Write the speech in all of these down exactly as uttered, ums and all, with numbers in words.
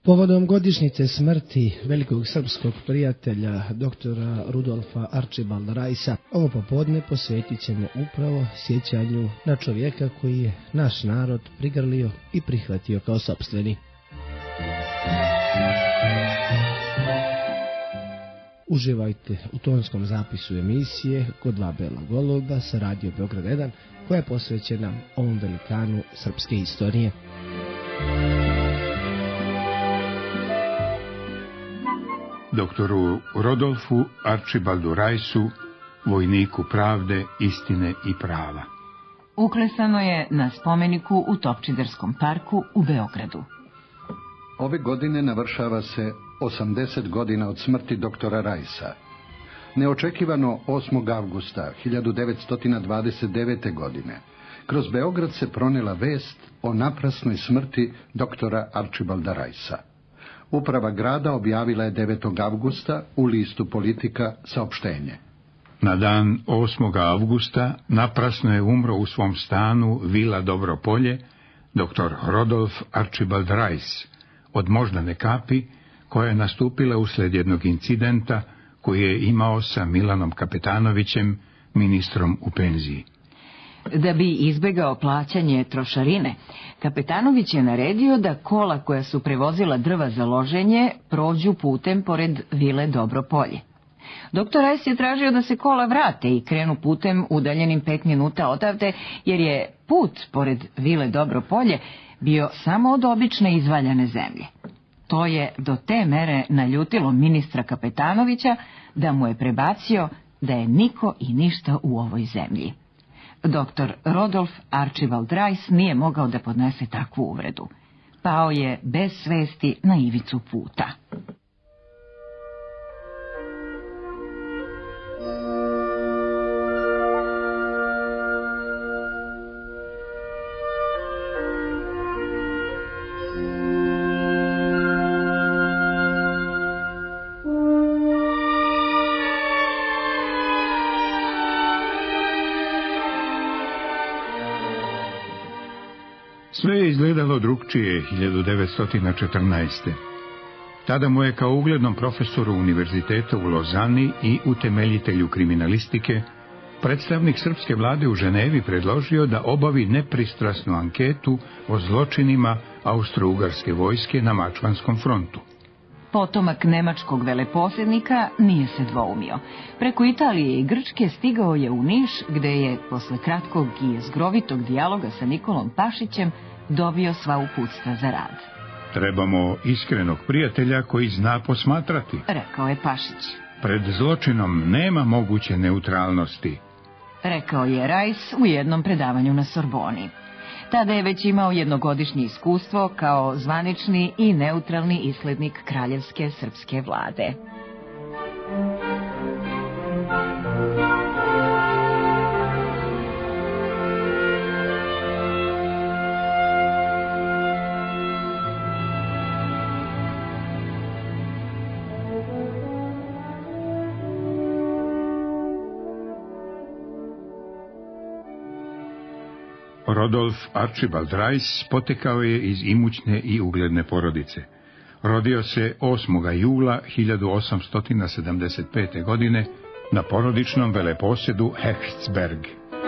Povodom godišnjice smrti velikog srpskog prijatelja doktora Rudolfa Arčibalda Rajsa, ovo popodne posvetit ćemo upravo sjećanju na čovjeka koji je naš narod prigrlio i prihvatio kao sopstveni. Uživajte u tonskom zapisu emisije Kod dva bela goluba sa Radio Beograd jedan, koja je posvećena ovom velikanu srpske istorije. Doktoru Rodolfu Arčibaldu Rajsu, vojniku pravde, istine i prava. Uklesano je na spomeniku u Topčiderskom parku u Beogradu. Ove godine navršava se osamdeset godina od smrti doktora Rajsa. Neočekivano osmog avgusta hiljadu devetsto dvadeset devete. godine kroz Beograd se pronela vest o naprasnoj smrti doktora Arčibalda Rajsa. Uprava grada objavila je devetog avgusta u listu Politika saopštenje. Na dan osmog avgusta naprasno je umro u svom stanu Vila Dobropolje doktor Rodolf Arčibald Rajs od moždane kapi, koja je nastupila uslijed jednog incidenta koji je imao sa Milanom Kapetanovićem, ministrom u penziji. Da bi izbegao plaćanje trošarine, Kapetanović je naredio da kola koja su prevozila drva za loženje prođu putem pored Vile Dobropolje. Doktor Rajs je tražio da se kola vrate i krenu putem udaljenim pet minuta odavde, jer je put pored Vile Dobropolje bio samo od obične izvaljane zemlje. To je do te mere naljutilo ministra Kapetanovića da mu je prebacio da je niko i ništa u ovoj zemlji. Doktor Rodolf Arčibald Rajs nije mogao da podnese takvu uvredu. Pao je bez svesti na ivicu puta. Sve je izgledalo drugčije hiljadu devetsto četrnaeste. Tada mu je kao uglednom profesoru univerziteta u Lozani i utemeljitelju kriminalistike predstavnik srpske vlade u Ženevi predložio da obavi nepristrasnu anketu o zločinima austro-ugarske vojske na Mačvanskom frontu. Potomak nemačkog veleposjednika nije se dvoumio. Preko Italije i Grčke stigao je u Niš, gde je, posle kratkog i jezgrovitog dijaloga sa Nikolom Pašićem, dobio sva uputstva za rad. Trebamo iskrenog prijatelja koji zna posmatrati, rekao je Pašić. Pred zločinom nema moguće neutralnosti, rekao je Rajs u jednom predavanju na Sorboni. Tada je već imao jednogodišnje iskustvo kao zvanični i neutralni islednik kraljevske srpske vlade. Rodolf Arčibald Rajs potekao je iz imućne i ugledne porodice. Rodio se osmog jula hiljadu osamsto sedamdeset pete. godine na porodičnom veleposjedu Hechtsberg.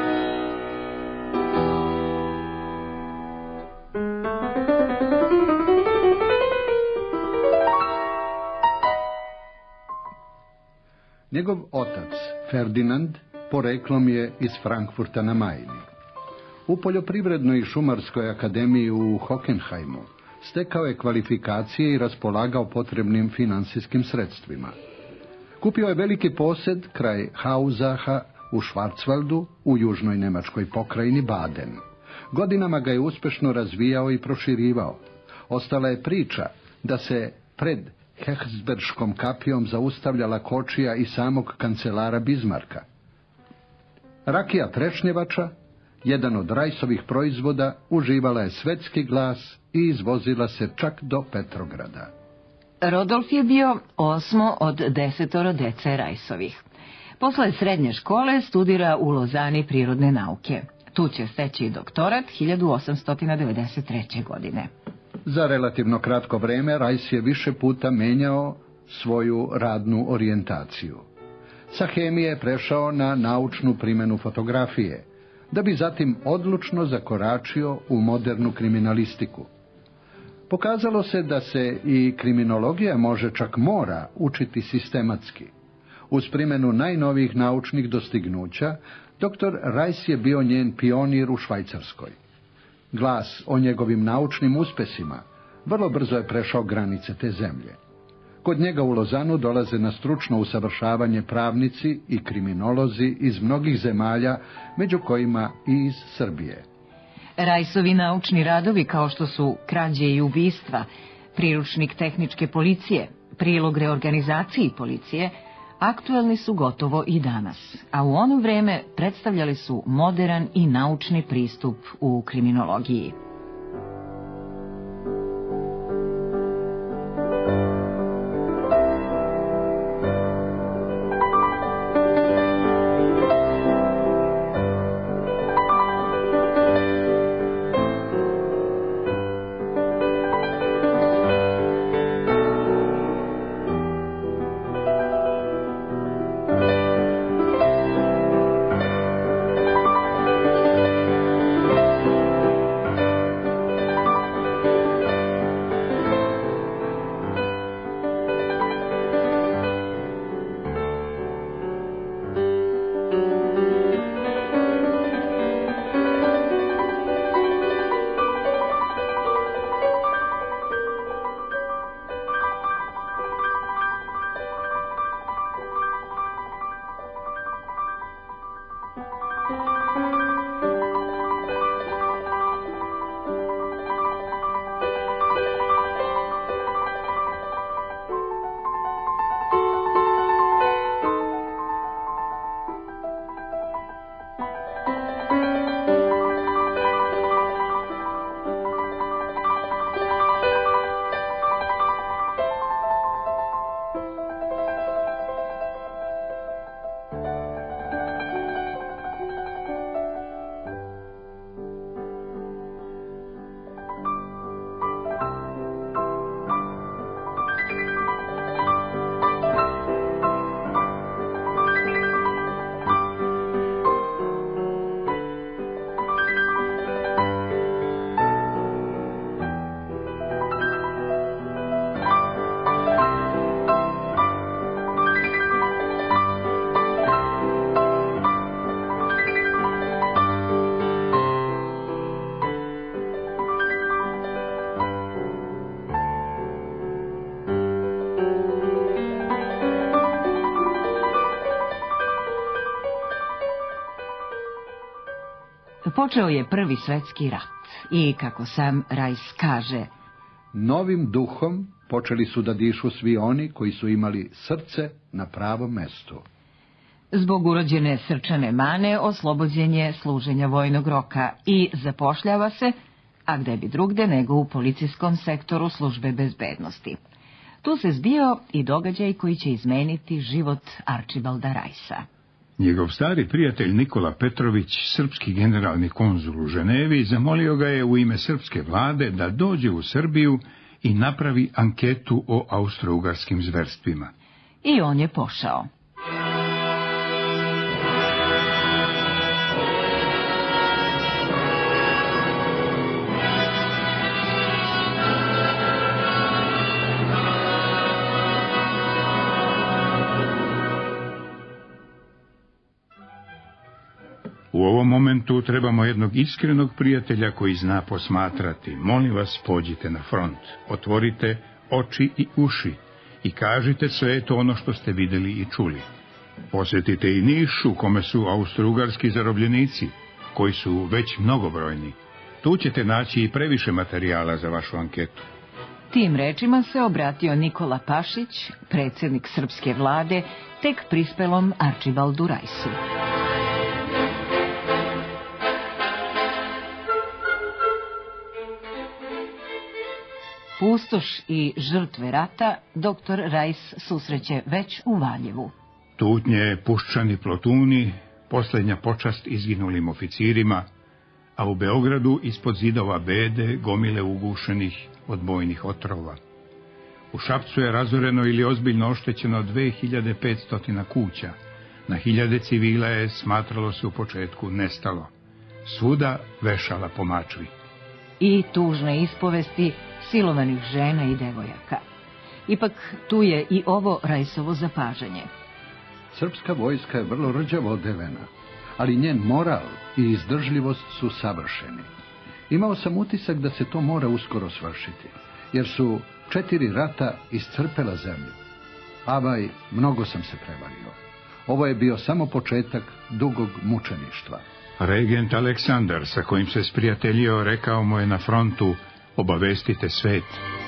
Njegov otac, Ferdinand, poreklom je iz Frankfurta na Majni. U Poljoprivrednoj i šumarskoj akademiji u Hockenheimu stekao je kvalifikacije i raspolagao potrebnim finansijskim sredstvima. Kupio je veliki posjed kraj Hausaha u Schwarzwaldu u južnoj nemačkoj pokrajini Baden. Godinama ga je uspješno razvijao i proširivao. Ostala je priča da se pred Hechtsberškom kapijom zaustavljala kočija i samog kancelara Bismarcka. Rakija trešnjevača, jedan od Rajsovih proizvoda, uživala je svetski glas i izvozila se čak do Petrograda. Rodolf je bio osmo od desetoro dece Rajsovih. Posle srednje škole studira u Lozani prirodne nauke. Tu će steći doktorat hiljadu osamsto devedeset treće. godine. Za relativno kratko vreme Rajs je više puta menjao svoju radnu orijentaciju. Sa hemije je prešao na naučnu primjenu fotografije, da bi zatim odlučno zakoračio u modernu kriminalistiku. Pokazalo se da se i kriminologija može, čak mora, učiti sistematski. Uz primjenu najnovijih naučnih dostignuća, doktor Rajs je bio njen pionir u Švajcarskoj. Glas o njegovim naučnim uspesima vrlo brzo je prešao granice te zemlje. Kod njega u Lozanu dolaze na stručno usavršavanje pravnici i kriminolozi iz mnogih zemalja, među kojima i iz Srbije. Rajsovi naučni radovi kao što su Krađe i ubistva, Priručnik tehničke policije, Prilog reorganizaciji policije, aktuelni su gotovo i danas, a u ono vreme predstavljali su moderan i naučni pristup u kriminologiji. Počeo je Prvi svjetski rat i, kako sam Rajs kaže, novim duhom počeli su da dišu svi oni koji su imali srce na pravom mestu. Zbog urođene srčane mane oslobođen je služenja vojnog roka i zapošljava se, a gde bi drugde nego u policijskom sektoru službe bezbednosti. Tu se zbio i događaj koji će izmeniti život Arčibalda Rajsa. Njegov stari prijatelj Nikola Petrović, srpski generalni konzul u Ženevi, zamolio ga je u ime srpske vlade da dođe u Srbiju i napravi anketu o austrougarskim zverstvima. I on je pošao. U ovom momentu trebamo jednog iskrenog prijatelja koji zna posmatrati. Molim vas, pođite na front, otvorite oči i uši i kažite sve to ono što ste vidjeli i čuli. Posjetite i Niš, u kome su austrougarski zarobljenici, koji su već mnogobrojni. Tu ćete naći i previše materijala za vašu anketu. Tim rečima se obratio Nikola Pašić, predsjednik srpske vlade, tek prispelom Arčibaldu Rajsu. Pustoš i žrtve rata doktor Rajs susreće već u Valjevu. Tutnje, puščani plotuni, posljednja počast izginulim oficirima, a u Beogradu ispod zidova bede, gomile ugušenih od bojnih otrova. U Šapcu je razoreno ili ozbiljno oštećeno dve hiljade petsto kuća. Na hiljade civila je, smatralo se u početku, nestalo. Svuda vešala po mačvi. I tužne ispovesti silovanih žena i devojaka. Ipak tu je i ovo Rajsovo zapažanje. Srpska vojska je vrlo rđavo odevena, ali njen moral i izdržljivost su savršeni. Imao sam utisak da se to mora uskoro svršiti, jer su četiri rata iscrpela zemlju. Avaj, mnogo sam se prevario. Ovo je bio samo početak dugog mučeništva. Regent Aleksandar, sa kojim se sprijateljio, rekao mu je na frontu: obavestite svet.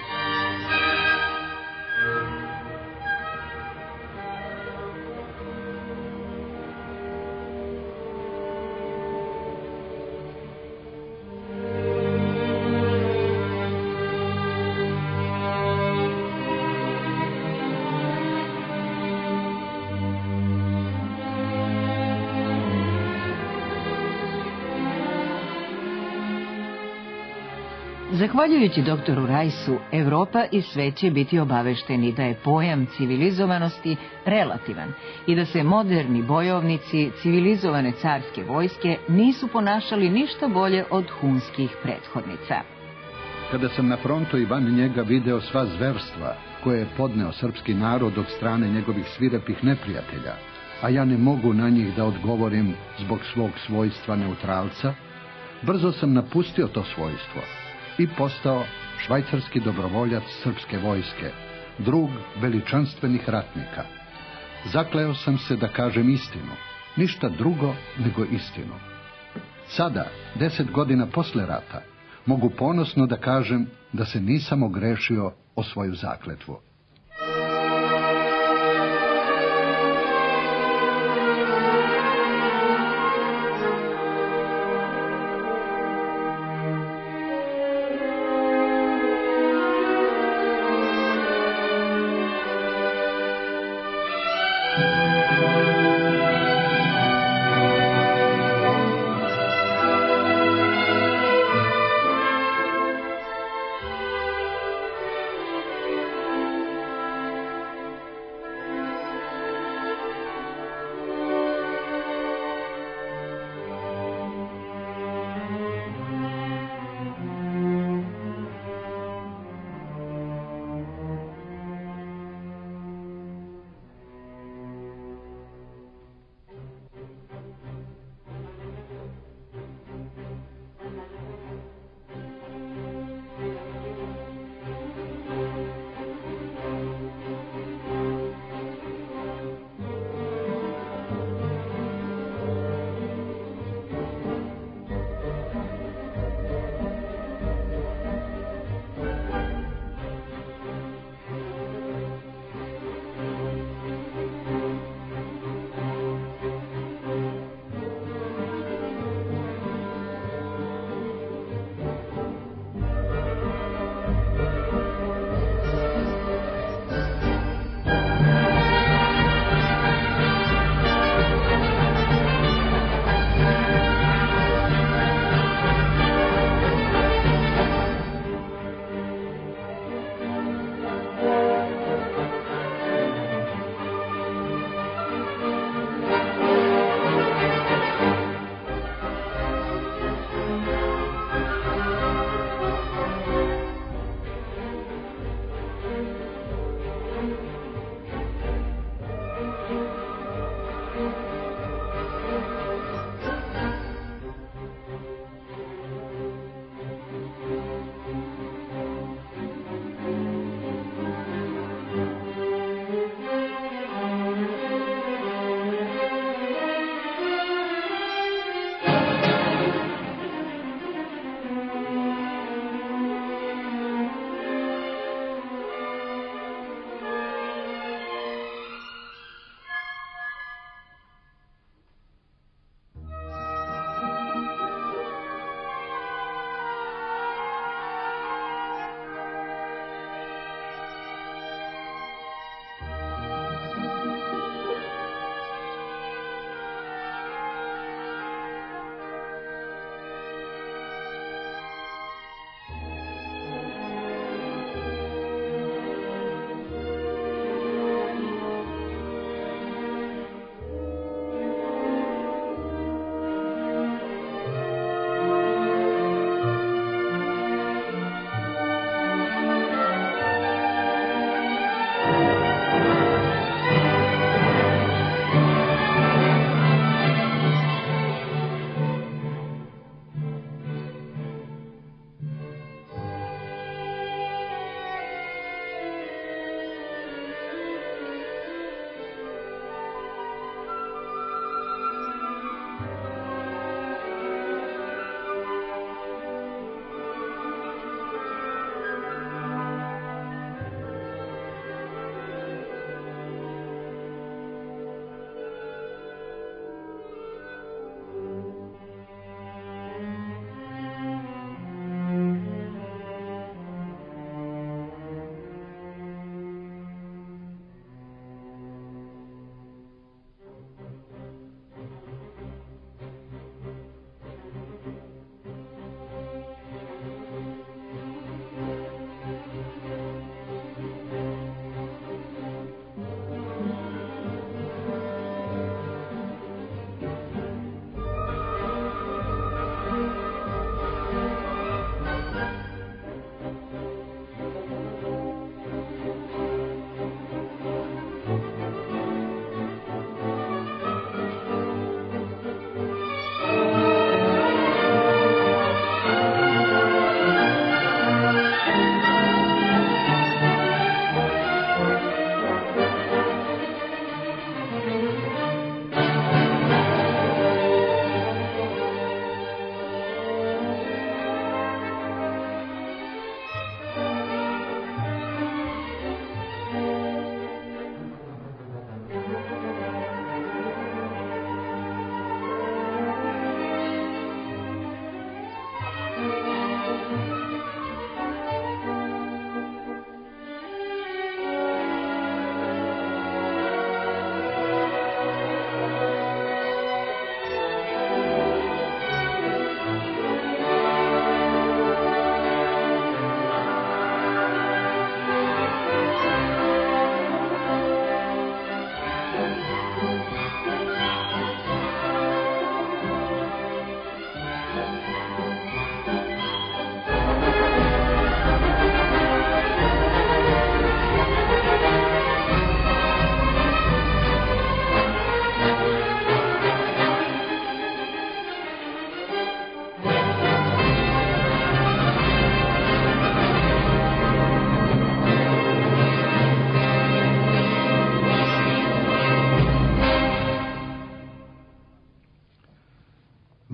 Zahvaljujući doktoru Rajsu, Evropa i svet će biti obavešteni da je pojam civilizovanosti relativan i da se moderni bojovnici civilizovane carske vojske nisu ponašali ništa bolje od hunskih prethodnica. Kada sam na frontu i van njega video sva zverstva koje je podneo srpski narod od strane njegovih svirepih neprijatelja, a ja ne mogu na njih da odgovorim zbog svog svojstva neutralca, brzo sam napustio to svojstvo i postao švajcarski dobrovoljac srpske vojske, drug veličanstvenih ratnika. Zakleo sam se da kažem istinu, ništa drugo nego istinu. Sada, deset godina posle rata, mogu ponosno da kažem da se nisam ogrešio o svoju zakletvu.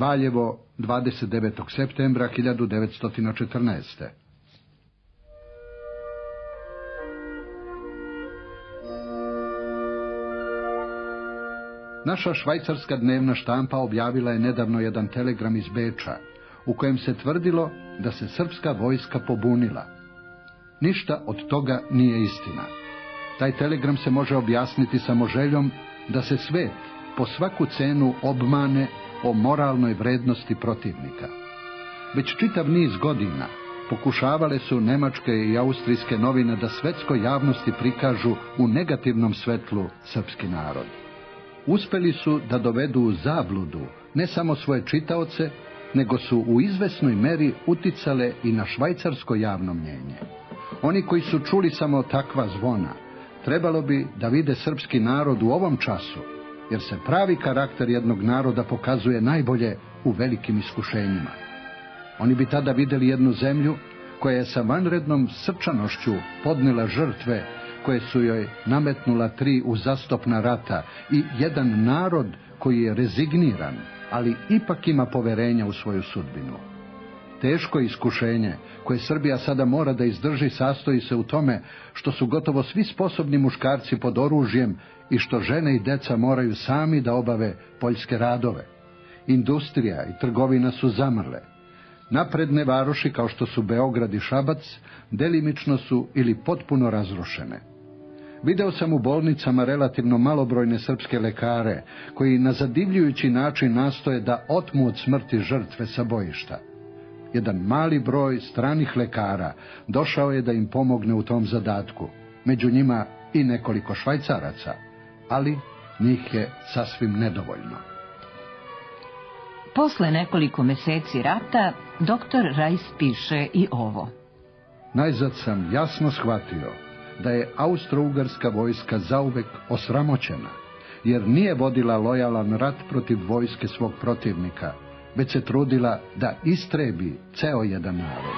Valjevo, dvadeset devetog septembra hiljadu devetsto četrnaeste. Naša švajcarska dnevna štampa objavila je nedavno jedan telegram iz Beča, u kojem se tvrdilo da se srpska vojska pobunila. Ništa od toga nije istina. Taj telegram se može objasniti samo željom da se svet po svaku cenu obmane o moralnoj vrednosti protivnika. Već čitav niz godina pokušavale su nemačke i austrijske novine da svetskoj javnosti prikažu u negativnom svetlu srpski narod. Uspeli su da dovedu u zabludu ne samo svoje čitaoce, nego su u izvesnoj meri uticale i na švajcarsko javno mnjenje. Oni koji su čuli samo takva zvona, trebalo bi da vide srpski narod u ovom času, jer se pravi karakter jednog naroda pokazuje najbolje u velikim iskušenjima. Oni bi tada vidjeli jednu zemlju koja je sa vanrednom srčanošću podnela žrtve koje su joj nametnula tri uzastopna rata i jedan narod koji je rezigniran, ali ipak ima poverenja u svoju sudbinu. Teško iskušenje koje Srbija sada mora da izdrži sastoji se u tome što su gotovo svi sposobni muškarci pod oružjem i što žene i deca moraju sami da obave poljske radove. Industrija i trgovina su zamrle. Napredne varoši kao što su Beograd i Šabac delimično su ili potpuno razrušene. Video sam u bolnicama relativno malobrojne srpske lekare koji na zadivljujući način nastoje da otmu od smrti žrtve sa bojišta. Jedan mali broj stranih lekara došao je da im pomogne u tom zadatku, među njima i nekoliko Švajcaraca, ali njih je sasvim nedovoljno. Posle nekoliko meseci rata, doktor Rajs piše i ovo. Najzad sam jasno shvatio da je austro-ugarska vojska zauvek osramoćena, jer nije vodila lojalan rat protiv vojske svog protivnika, već se trudila da istrebi ceo jedan narod.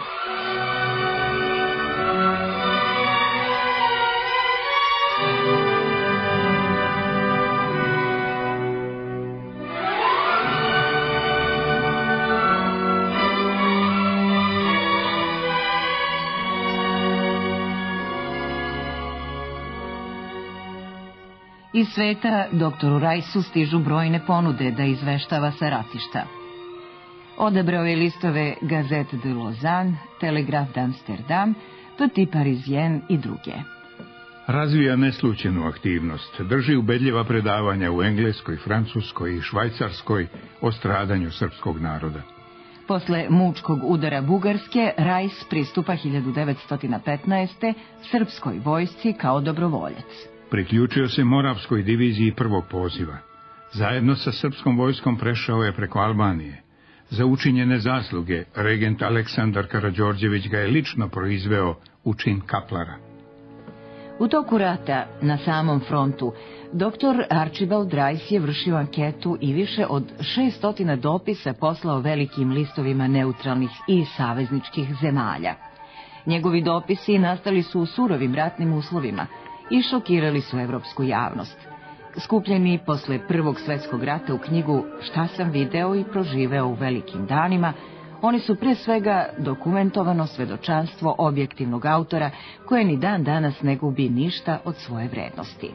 Iz sveta doktoru Rajsu stižu brojne ponude da izveštava sa ratišta. Odabrao je listove Gazette de Lausanne, Telegraf d'Amsterdam, Petit Parisien i druge. Razvija neslučajnu aktivnost, drži ubedljiva predavanja u Engleskoj, Francuskoj i Švajcarskoj o stradanju srpskog naroda. Posle mučkog udara Bugarske, Rajs pristupa hiljadu devetsto petnaeste. srpskoj vojsci kao dobrovoljac. Priključio se Moravskoj diviziji prvog poziva. Zajedno sa srpskom vojskom prešao je preko Albanije. Za učinjene zasluge, regent Aleksandar Karađorđević ga je lično proizveo u čin kaplara. U toku rata, na samom frontu, doktor Archibald Rajs je vršio anketu i više od šessto dopisa poslao velikim listovima neutralnih i savezničkih zemalja. Njegovi dopisi nastali su u surovim ratnim uslovima i šokirali su evropsku javnost. Skupljeni posle Prvog svjetskog rata u knjigu Šta sam video i proživeo u velikim danima, oni su pre svega dokumentovano svedočanstvo objektivnog autora koje ni dan danas ne gubi ništa od svoje vrednosti.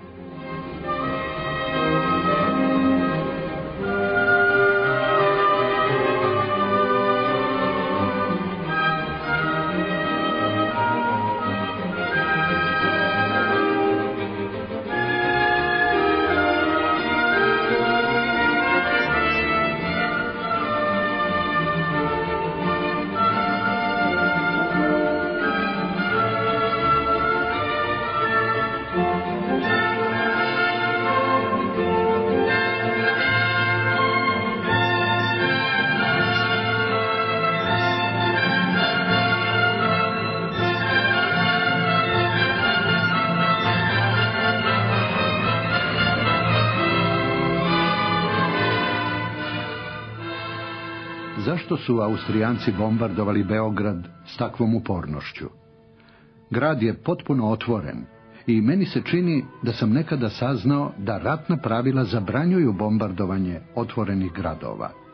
Zašto su Austrijanci bombardovali Beograd s takvom upornošću? Grad je potpuno otvoren i meni se čini da sam nekada saznao da ratna pravila zabranjuju bombardovanje otvorenih gradova.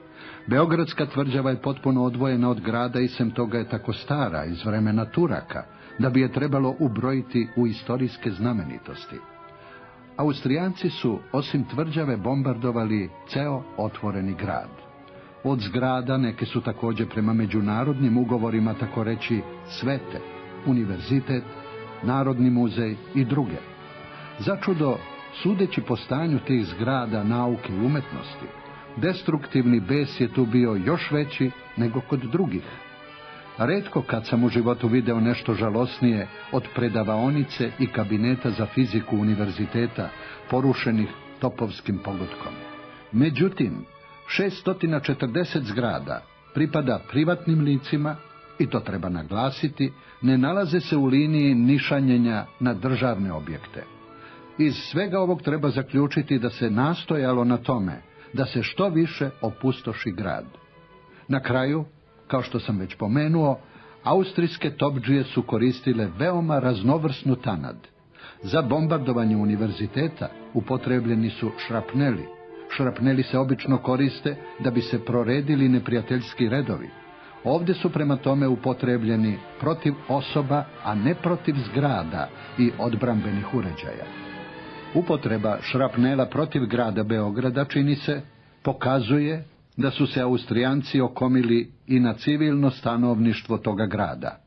Beogradska tvrđava je potpuno odvojena od grada i sem toga je tako stara, iz vremena Turaka, da bi je trebalo ubrojiti u istorijske znamenitosti. Austrijanci su, osim tvrđave, bombardovali ceo otvoreni grad. Od zgrada neke su također prema međunarodnim ugovorima tako reći svete, univerzitet, Narodni muzej i druge. Začudo, sudeći po stanju tih zgrada nauke i umetnosti, destruktivni bes je tu bio još veći nego kod drugih. Retko kad sam u životu video nešto žalosnije od predavaonice i kabineta za fiziku univerziteta, porušenih topovskim pogodkom. Međutim, šessto četrdeset zgrada pripada privatnim licima, i to treba naglasiti, ne nalaze se u liniji nišanjenja na državne objekte. Iz svega ovog treba zaključiti da se nastojalo na tome da se što više opustoši grad. Na kraju, kao što sam već pomenuo, austrijske topdžije su koristile veoma raznovrsnu tanad. Za bombardovanje univerziteta upotrebljeni su šrapneli. Šrapneli se obično koriste da bi se proredili neprijateljski redovi. Ovdje su prema tome upotrebljeni protiv osoba, a ne protiv zgrada i odbrambenih uređaja. Upotreba šrapnela protiv grada Beograda, čini se, pokazuje da su se Austrijanci okomili i na civilno stanovništvo toga grada.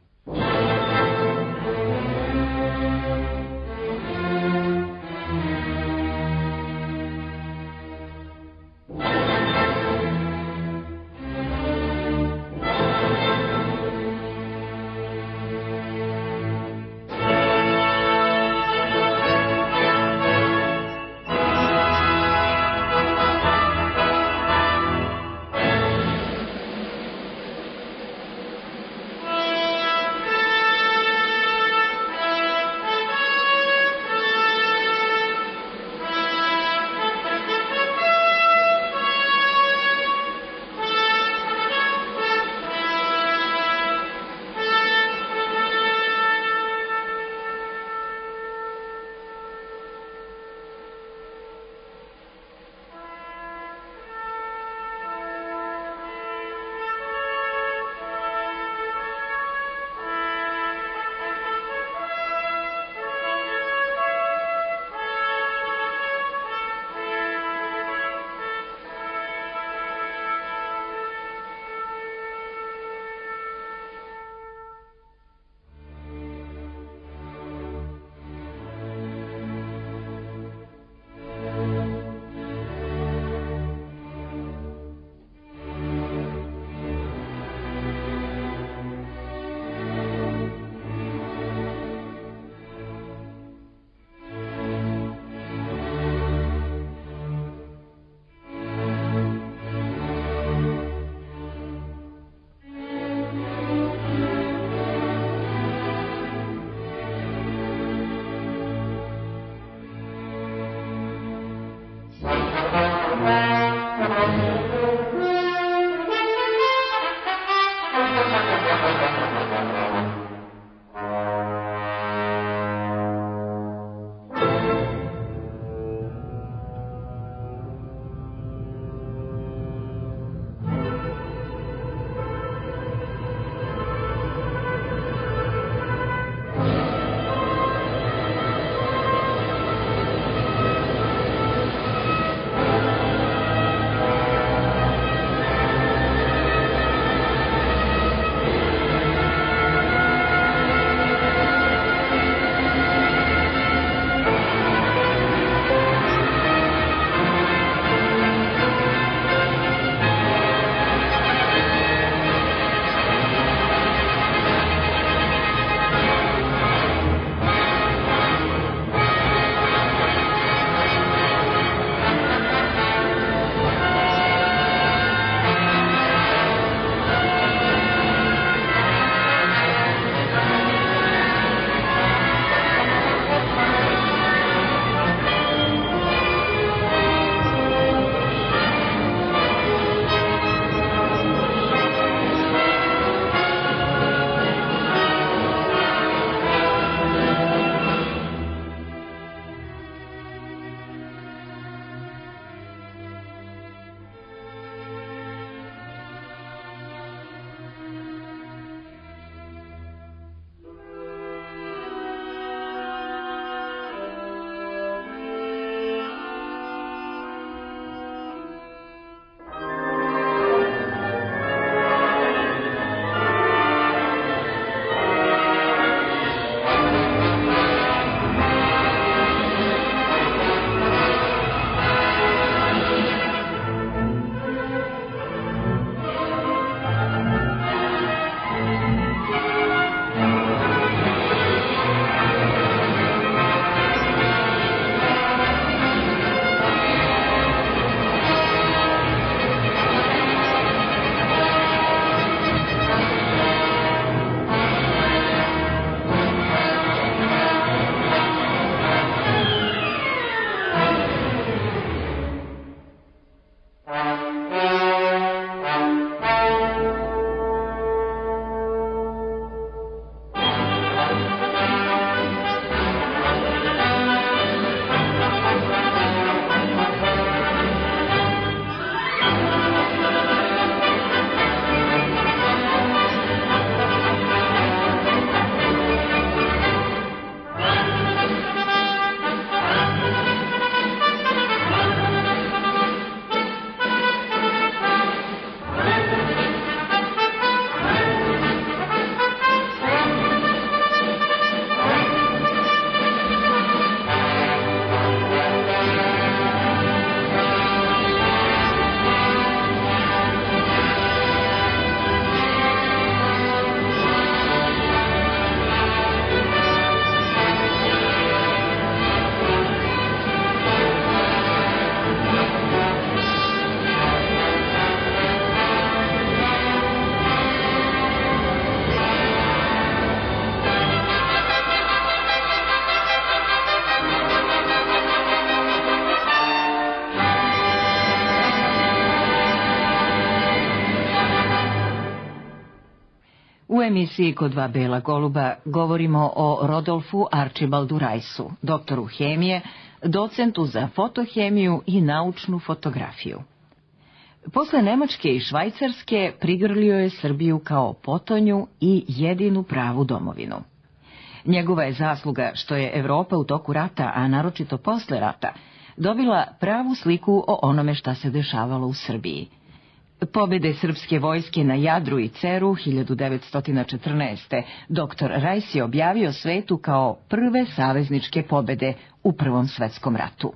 emisiji Kod dva bela goluba govorimo o Rodolfu Arčibaldu Rajsu, doktoru hemije, docentu za fotohemiju i naučnu fotografiju. Posle Nemačke i Švajcarske prigrlio je Srbiju kao potonju i jedinu pravu domovinu. Njegova je zasluga što je Evropa u toku rata, a naročito posle rata, dobila pravu sliku o onome šta se dešavalo u Srbiji. Pobede srpske vojske na Jadru i Ceru hiljadu devetsto četrnaeste. doktor Rajs je objavio svetu kao prve savezničke pobede u Prvom svetskom ratu.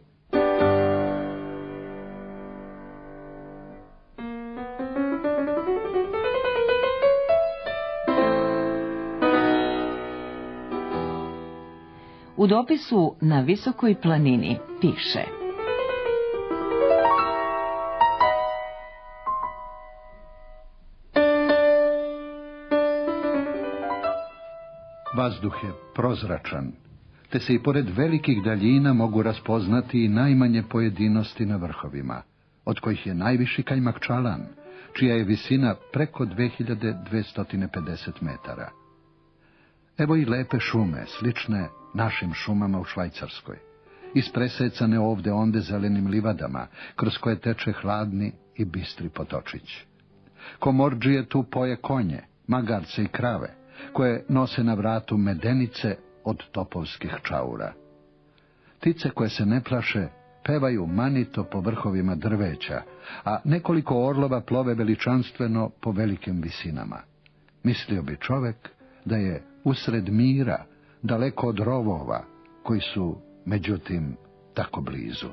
U dopisu Na visokoj planini piše: Vazduh je prozračan, te se i pored velikih daljina mogu raspoznati i najmanje pojedinosti na vrhovima, od kojih je najviši Kajmakčalan, čija je visina preko dve hiljade dvesta pedeset metara. Evo i lepe šume, slične našim šumama u Švajcarskoj, ispresecane ovde onde zelenim livadama, kroz koje teče hladni i bistri potočić. Komordžije tu poje konje, magarce i krave, koje nose na vratu medenice od topovskih čaura. Ptice koje se ne plaše pevaju manito po vrhovima drveća, a nekoliko orlova plove veličanstveno po velikim visinama. Mislio bi čovek da je usred mira, daleko od rovova, koji su, međutim, tako blizu.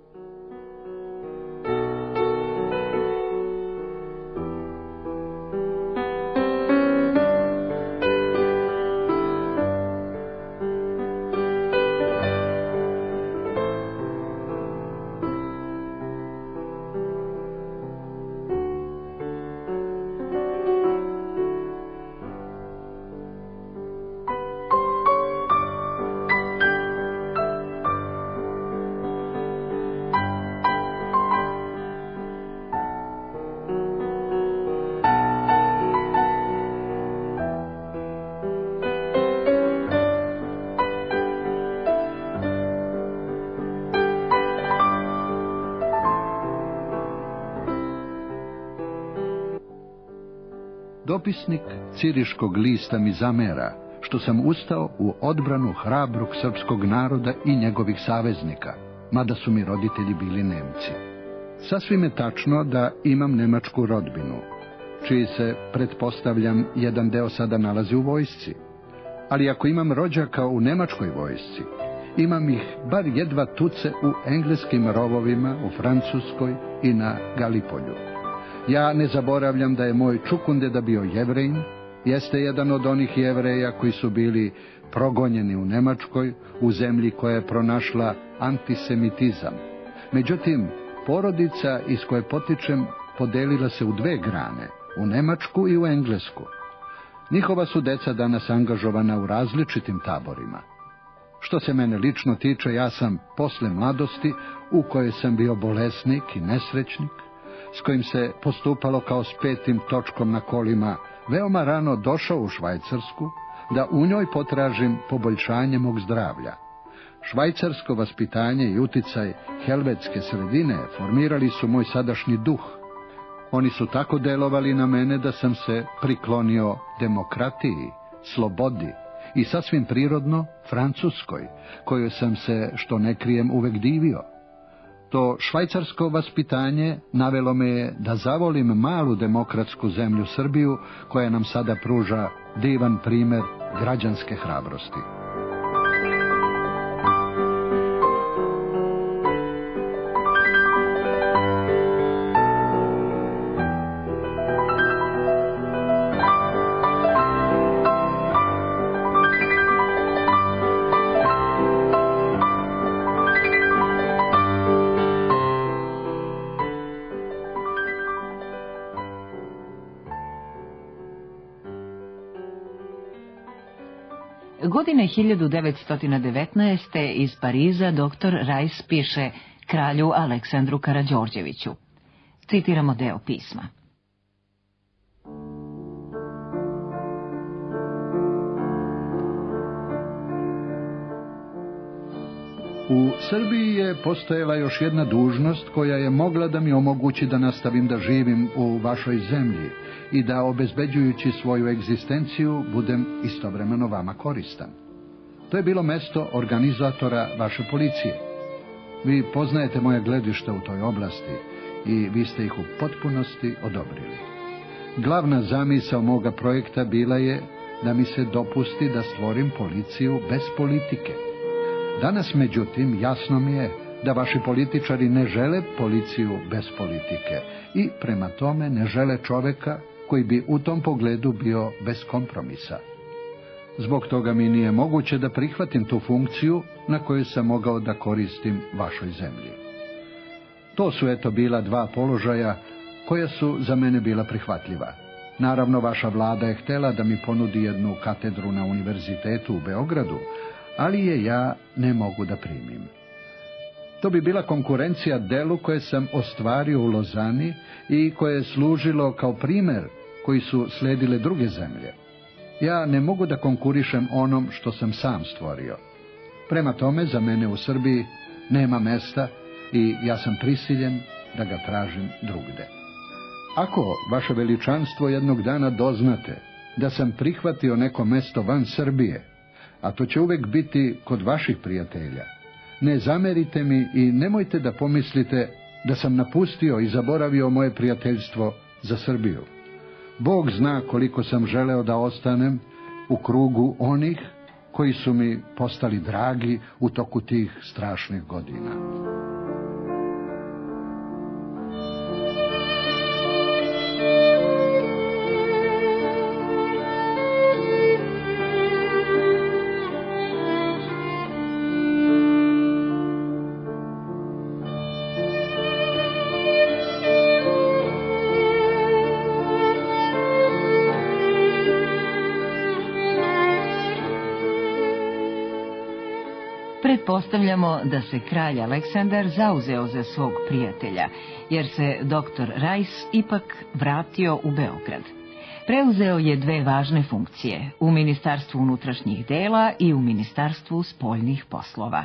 Dopisnik Ciriškog lista mi zamera što sam ustao u odbranu hrabrog srpskog naroda i njegovih saveznika, mada su mi roditelji bili Nemci. Sasvim je tačno da imam nemačku rodbinu, čiji se, pretpostavljam, jedan deo sada nalazi u vojsci. Ali ako imam rođaka u nemačkoj vojsci, imam ih bar jedva tuce u engleskim rovovima, u Francuskoj i na Galipolju. Ja ne zaboravljam da je moj čukundeda bio Jevrejin, jeste jedan od onih Jevreja koji su bili progonjeni u Nemačkoj, u zemlji koja je pronašla antisemitizam. Međutim, porodica iz koje potičem podelila se u dve grane, u Nemačku i u Englesku. Njihova su deca danas angažovana u različitim taborima. Što se mene lično tiče, ja sam posle mladosti, u kojoj sam bio bolesnik i nesrećnik, s kojim se postupalo kao s petim točkom na kolima, veoma rano došao u Švajcarsku, da u njoj potražim poboljšanje mog zdravlja. Švajcarsko vaspitanje i uticaj helvetske sredine formirali su moj sadašnji duh. Oni su tako delovali na mene da sam se priklonio demokratiji, slobodi i sasvim prirodno Francuskoj, kojoj sam se, što ne krijem, uvek divio. To švajcarsko vaspitanje navelo me je da zavolim malu demokratsku zemlju Srbiju, koja nam sada pruža divan primer građanske hrabrosti. Godine hiljadu devetsto devetnaeste. iz Pariza doktor Rajs piše kralju Aleksandru Karađorđeviću. Citiramo deo pisma. U Srbiji je postojala još jedna dužnost koja je mogla da mi omogući da nastavim da živim u vašoj zemlji i da, obezbeđujući svoju egzistenciju, budem istovremeno vama koristan. To je bilo mesto organizatora vaše policije. Vi poznajete moje gledišta u toj oblasti i vi ste ih u potpunosti odobrili. Glavna zamisao moga projekta bila je da mi se dopusti da stvorim policiju bez politike. Danas, međutim, jasno mi je da vaši političari ne žele policiju bez politike i prema tome ne žele čoveka koji bi u tom pogledu bio bez kompromisa. Zbog toga mi nije moguće da prihvatim tu funkciju na koju sam mogao da koristim vašoj zemlji. To su eto bila dva položaja koja su za mene bila prihvatljiva. Naravno, vaša vlada je htela da mi ponudi jednu katedru na univerzitetu u Beogradu, ali je ja ne mogu da primim. To bi bila konkurencija delu koje sam ostvario u Lozani i koje je služilo kao primer koji su sledile druge zemlje. Ja ne mogu da konkurišem onom što sam sam stvorio. Prema tome, za mene u Srbiji nema mesta i ja sam prisiljen da ga tražim drugde. Ako, vaše veličanstvo, jednog dana doznate da sam prihvatio neko mesto van Srbije, a to će uvek biti kod vaših prijatelja, ne zamerite mi i nemojte da pomislite da sam napustio i zaboravio moje prijateljstvo za Srbiju. Bog zna koliko sam želeo da ostanem u krugu onih koji su mi postali dragi u toku tih strašnih godina. Pretpostavljamo da se kralj Aleksandar zauzeo za svog prijatelja, jer se doktor Rajs ipak vratio u Beograd. Preuzeo je dve važne funkcije, u Ministarstvu unutrašnjih dela i u Ministarstvu spoljnih poslova.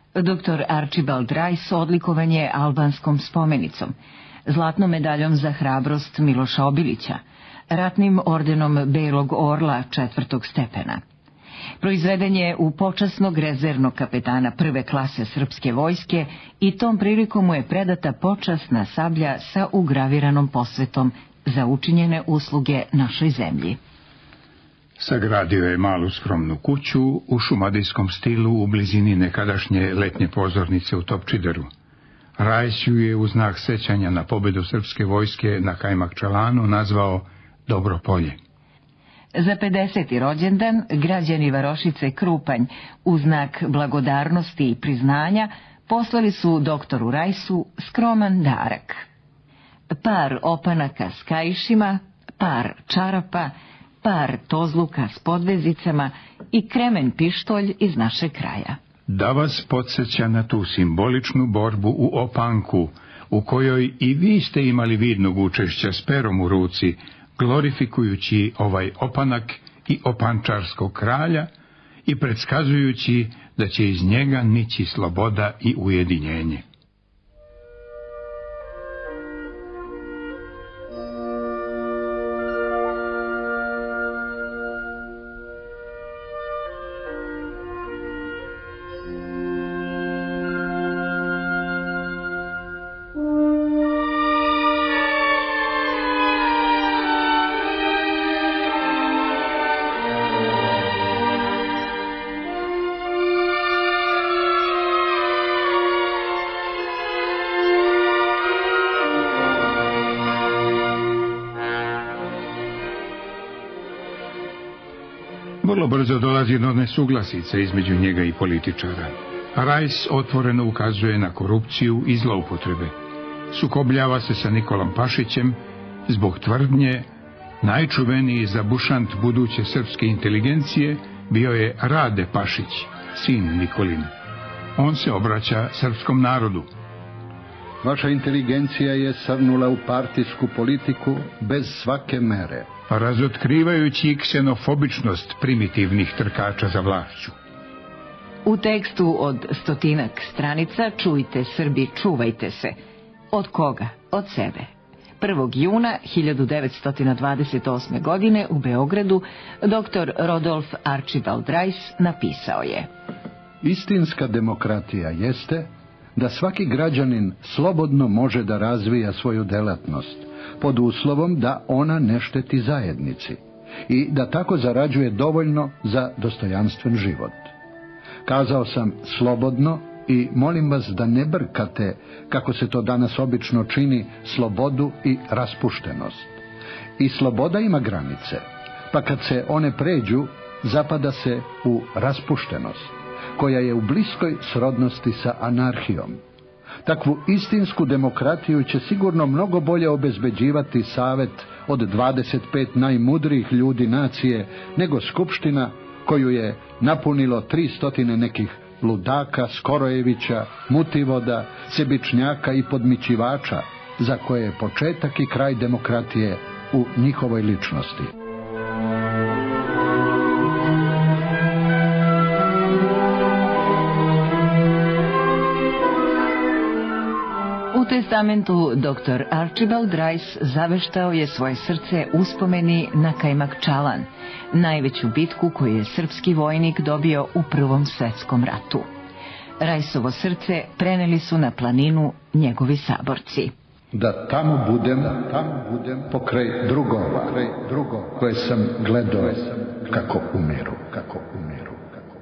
Doktor Archibald Rice odlikovan je albanskom spomenicom, zlatnom medaljom za hrabrost Miloša Obilića, ratnim ordenom Belog orla četvrtog stepena. Proizveden je u počasnog rezervnog kapetana prve klase srpske vojske i tom prilikom mu je predata počasna sablja sa ugraviranom posvetom za učinjene usluge našoj zemlji. Sagradio je malu skromnu kuću u šumadijskom stilu u blizini nekadašnje letnje pozornice u Topčideru. Rice ju je u znak sećanja na pobedu srpske vojske na Kajmakčalanu nazvao Dobro polje. Za pedeseti rođendan građani Varošice Krupanj u znak blagodarnosti i priznanja poslali su doktoru Rajsu skroman darak. Par opanaka s kaišima, par čarapa, par tozluka s podvezicama i kremen pištolj iz našeg kraja. Da vas podsjeća na tu simboličnu borbu u opanku, u kojoj i vi ste imali vidnog učešća s perom u ruci, glorifikujući ovaj opanak i opančarskog kralja i predskazujući da će iz njega nići sloboda i ujedinjenje. Vrlo brzo dolazi do nesuglasice između njega i političara. Rice otvoreno ukazuje na korupciju i zloupotrebe. Sukobljava se sa Nikolom Pašićem zbog tvrdnje najčuveniji zabušant buduće srpske inteligencije bio je Rade Pašić, sin Nikolin. On se obraća srpskom narodu. Vaša inteligencija je srnula u partijsku politiku bez svake mere, razotkrivajući ksenofobičnost primitivnih trkača za vlašću. U tekstu od stotinak stranica Čujte Srbi, čuvajte se. Od koga? Od sebe. prvog juna hiljadu devetsto dvadeset osme. godine u Beogradu doktor Rodolf Archibald Rice napisao je: Istinska demokratija jeste da svaki građanin slobodno može da razvija svoju delatnost, pod uslovom da ona ne šteti zajednici i da tako zarađuje dovoljno za dostojanstven život. Kazao sam slobodno i molim vas da ne brkate, kako se to danas obično čini, slobodu i raspuštenost. I sloboda ima granice, pa kad se one pređu, zapada se u raspuštenost, koja je u bliskoj srodnosti sa anarhijom. Takvu istinsku demokratiju će sigurno mnogo bolje obezbeđivati savet od dvadeset pet najmudrijih ljudi nacije nego skupština koju je napunilo tri stotine nekih ludaka, Skorojevića, mutivoda, sebičnjaka i podmićivača, za koje je početak i kraj demokratije u njihovoj ličnosti. U testamentu doktor Archibald Rice zaveštao je svoje srce uspomeni na Kajmakčalan, najveću bitku koju je srpski vojnik dobio u Prvom svetskom ratu. Rajsovo srce preneli su na planinu njegovi saborci. Da tamo budem, tamo budem pokraj drugova, pokraj drugova koje sam gledao kako umiru, kako umiru.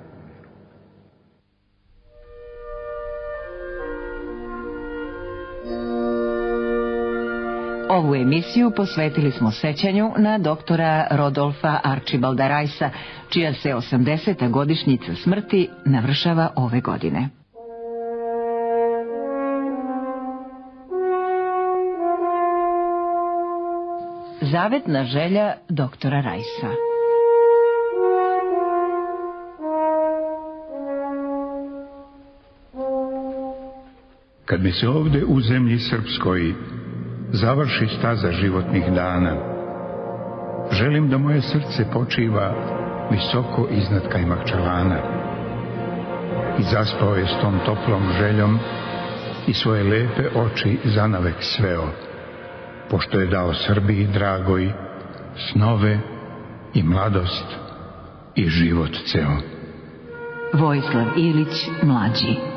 Ovu emisiju posvetili smo sećanju na doktora Rodolfa Archibalda Ricea, čija se osamdeseta godišnjica smrti navršava ove godine. Zavetna želja doktora Ricea. Kad mi se ovde u zemlji srpskoj završi staza životnih dana, želim da moje srce počiva visoko iznad Kajmakčalana. i zaspao je s tom toplom željom i svoje lepe oči zanavek sveo, pošto je dao Srbiji dragoj snove i mladost i život ceo. Vojislav Ilić, mlađi.